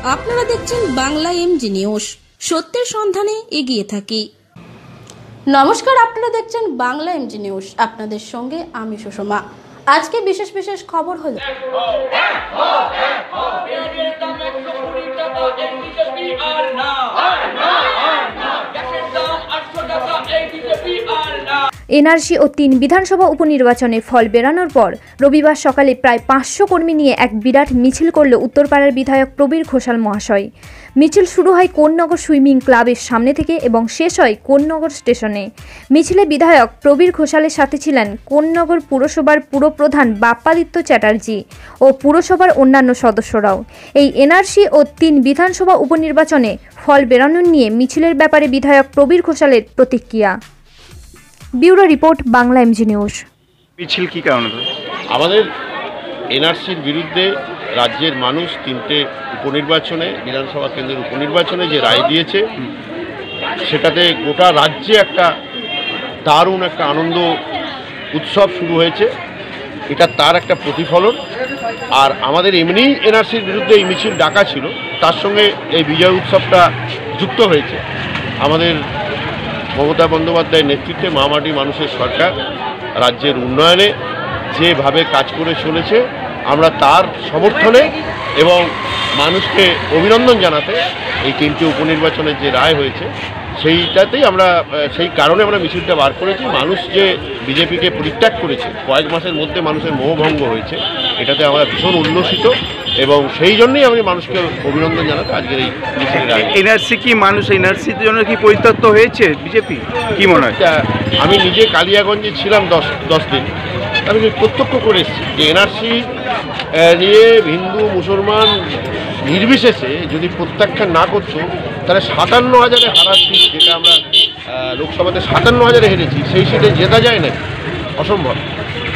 আপনারা দেখছেন Bangla MG news, সত্যের সন্ধানে এগিয়ে থাকি। নমস্কার, আপনারা দেখছেন বাংলা এমজি নিউজ, আপনাদের সঙ্গে আমি সুষমা। আজকে বিশেষ বিশেষ খবর হলো এনআরসি ও 3 বিধানসভা উপনির্বাচনে ফল বেরানোর পর রবিবার সকালে প্রায় 500 কর্মী নিয়ে এক বিরাট মিছিল করল উত্তরপাড়ার বিধায়ক প্রবীর ঘোষাল মহাশয়। মিছিল শুরু হয় কোন্নগর সুইমিং ক্লাবের সামনে থেকে এবং শেষ হয় কোন্নগর স্টেশনে। মিছিলে বিধায়ক প্রবীর ঘোষালের সাথে ছিলেন কোন্নগর পুরসভার পুরপ্রধান বাপ্পাদিত্য চ্যাটার্জি ও পুরসভার অন্যান্য সদস্যরাও। এই এনআরসি ও 3 বিধানসভা উপনির্বাচনে ফল বেরানো নিয়ে মিছিলের ব্যাপারে বিধায়ক প্রবীর ঘোষালের প্রতিক্রিয়া। Bureau report, Bangla MG news. মিছিল কি কারণে? আমাদের এনআরসির বিরুদ্ধে রাজ্যের মানুষ 3টে উপনির্বাচনে, বিধানসভা কেন্দ্রের উপনির্বাচনে যে রায় দিয়েছে, সেটাতে গোটা রাজ্যে একটা দারুণ একটা আনন্দ উৎসব শুরু হয়েছে। এটা তার একটা প্রতিফলন। আর আমাদের এমনিই এনআরসির বিরুদ্ধে এই মিছিল ডাকা ছিল, তার সঙ্গে এই বিজয় উৎসবটা যুক্ত হয়েছে। আমাদের মমতা বন্দ্যোপাধ্যায়ের নেতৃত্বে মহামাটি মানুষের সরকার রাজ্যের উন্নয়নে যেভাবে কাজ করে চলেছে, আমরা তার সমর্থনে এবং মানুষকে অভিনন্দন জানাতে এই 3টে উপনির্বাচনের যে রায় হয়েছে সেইটাতেই সেই কারণে আমরা মিছিলটা বার করেছি। মানুষ যে বিজেপিকে পরিত্যাগ করেছে, কয়েক মাসের মধ্যে মানুষের মোহভঙ্গ হয়েছে, এটাতে আমরা ভীষণ উল্লসিত এবং সেই জন্যই আমি মানুষকে অভিনন্দন জানাতে আজকের এই মিছিলের রায়। এনআরসি কি মানুষ এনআরসির জন্য কি পরিত্যক্ত হয়েছে বিজেপি, কি মনে হয়? আমি নিজে কালিয়াগঞ্জে ছিলাম 10 দিন, আমি প্রত্যক্ষ করে এসেছি যে এনআরসি নিয়ে হিন্দু মুসলমান নির্বিশেষে যদি প্রত্যাখ্যান না করতো তাহলে 57,000-এ হারার সিট, যেটা আমরা লোকসভাতে 57,000-এ হেরেছি, সেই সিটে জেতা যায় না, অসম্ভব।